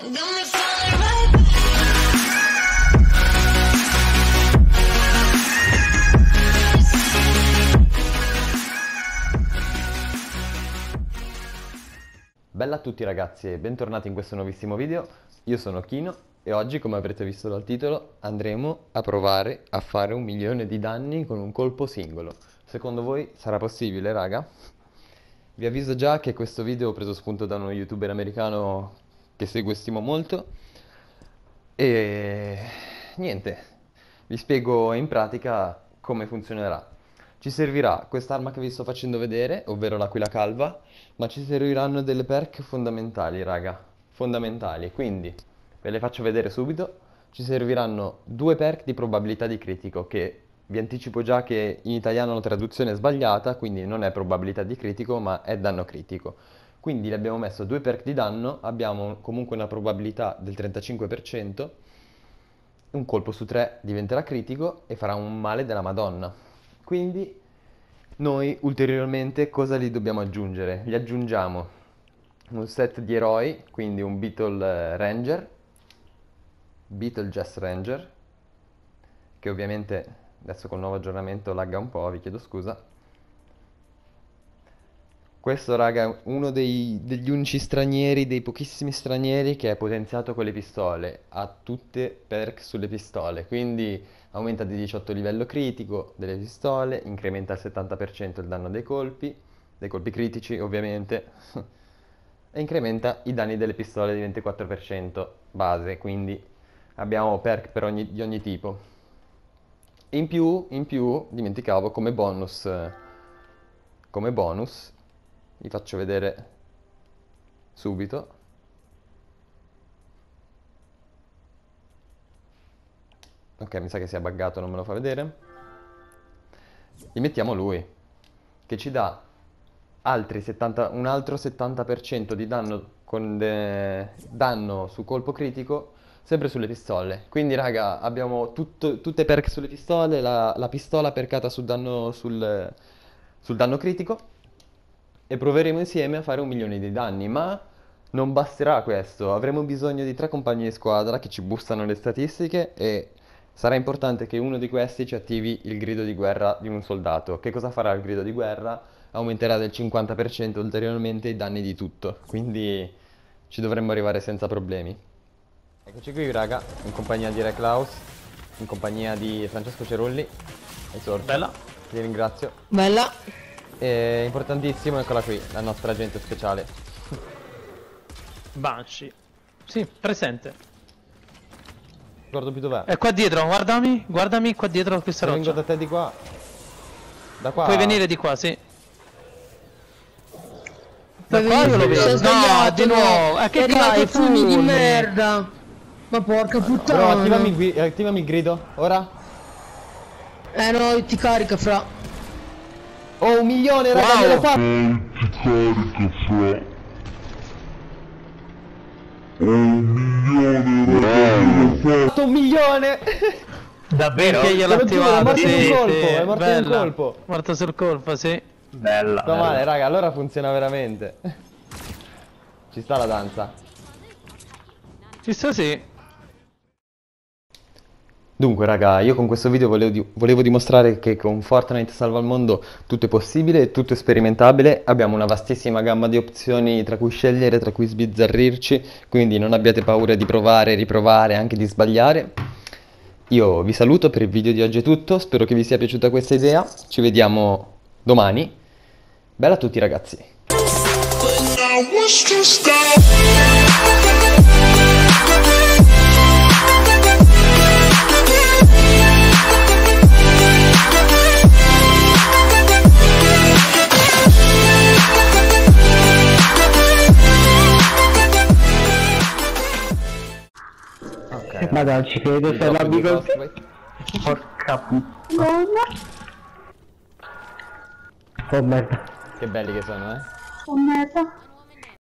Bella a tutti ragazzi e bentornati in questo nuovissimo video. Io sono Kino e oggi, come avrete visto dal titolo, andremo a provare a fare 1 milione di danni con un colpo singolo. Secondo voi sarà possibile, raga? Vi avviso già che questo video ho preso spunto da uno youtuber americano che seguo e stimo molto e niente, vi spiego in pratica come funzionerà. Ci servirà quest'arma che vi sto facendo vedere, ovvero l'aquila calva, ma ci serviranno delle perk fondamentali, raga, fondamentali, quindi ve le faccio vedere subito. Ci serviranno 2 perk di probabilità di critico, che vi anticipo già che in italiano la traduzione è sbagliata, quindi non è probabilità di critico, ma è danno critico. Quindi le abbiamo messo 2 perk di danno, abbiamo comunque una probabilità del 35%, un colpo su 3 diventerà critico e farà un male della Madonna. Quindi noi ulteriormente cosa gli dobbiamo aggiungere? Gli aggiungiamo un set di eroi, quindi un Beetle Ranger, Beetle Jess Ranger, che ovviamente adesso col nuovo aggiornamento lagga un po', vi chiedo scusa. Questo raga è uno degli unici stranieri, dei pochissimi stranieri che è potenziato con le pistole, ha tutte perk sulle pistole, quindi aumenta di 18 livello critico delle pistole, incrementa al 70% il danno dei colpi critici ovviamente, e incrementa i danni delle pistole di 24% base, quindi abbiamo perk per di ogni tipo. In più, dimenticavo, come bonus, vi faccio vedere subito. Ok, mi sa che si è buggato, non me lo fa vedere. Gli mettiamo lui, che ci dà un altro 70% di danno, danno su colpo critico, sempre sulle pistole. Quindi raga, abbiamo tutte perk sulle pistole, la pistola percata sul danno critico, e proveremo insieme a fare 1 milione di danni, ma non basterà questo, avremo bisogno di 3 compagni di squadra che ci boostano le statistiche e sarà importante che uno di questi ci attivi il grido di guerra di un soldato. Che cosa farà il grido di guerra? Aumenterà del 50% ulteriormente i danni di tutto, quindi ci dovremmo arrivare senza problemi. Eccoci qui raga, in compagnia di Re Klaus, in compagnia di Francesco Cerulli e Sorcio. Bella. Ti ringrazio. Bella. E importantissimo, eccola qui, la nostra agente speciale. Banshee. Sì, presente. Ricordo più dov'è. È qua dietro, guardami qua dietro questa Vengo roccia. da te di qua. Da qua. Puoi venire di qua, sì. Da Puoi qua io lo venire, vedo. sei No, sbagliato, di nuovo. È Che arrivato cai, fumi di fulmini. merda. Ma porca Bro, puttana. attivami il grido, ora. No, ti carica fra. Oh, 1 milione, raga, Wow. me l'ho fatto. Ho fatto 1 milione. Davvero? Perché gliel'ho Te lo giuro, attivato, è morto sì, in un colpo, sì. è morto in un Bella. colpo. Morto sul colpo, sì. Bella. Sto male, raga, allora funziona veramente. Ci sta la danza. Ci sta, sì. Dunque raga, io con questo video volevo dimostrare che con Fortnite Salva il Mondo tutto è possibile, tutto è sperimentabile, abbiamo una vastissima gamma di opzioni tra cui scegliere, tra cui sbizzarrirci, quindi non abbiate paura di provare, riprovare, anche di sbagliare. Io vi saluto, per il video di oggi è tutto, spero che vi sia piaciuta questa idea, ci vediamo domani, bella a tutti ragazzi! Madonna, ci credo se la bigo. Porca puttana. Oh merda. Che belli che sono, Oh merda.